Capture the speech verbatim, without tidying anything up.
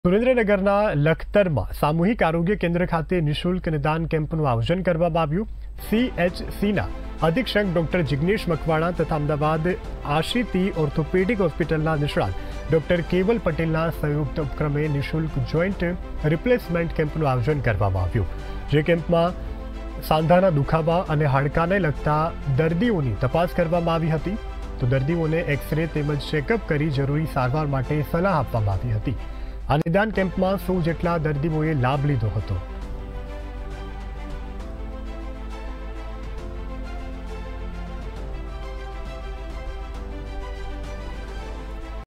સુરેન્દ્રનગરના લખતરમાં સામૂહિક આરોગ્ય કેન્દ્ર ખાતે નિઃશુલ્ક નિદાન કેમ્પનું આયોજન કરવામાં આવ્યું। સીએચસીના અધિક્ષક ડોક્ટર જિગ્નેશ મકવાણા તથા અમદાવાદ આશિતી ઓર્થોપેડિક હોસ્પિટલના નિષ્ણાત ડોક્ટર કેવલ પટેલના સંયુક્ત ઉપક્રમે નિઃશુલ્ક જોઈન્ટ રિપ્લેસમેન્ટ કેમ્પનું આયોજન કરવામાં આવ્યું, જે કેમ્પમાં સાંધાના દુખાવા અને હાડકાને લગતા દર્દીઓની તપાસ કરવામાં આવી હતી। તો દર્દીઓને એક્સરે તેમજ ચેકઅપ કરી જરૂરી સારવાર માટે સલાહ આપવામાં આવી હતી। આ નિદાન કેમ્પમાં સો જેટલા દર્દીઓએ લાભ લીધો હતો।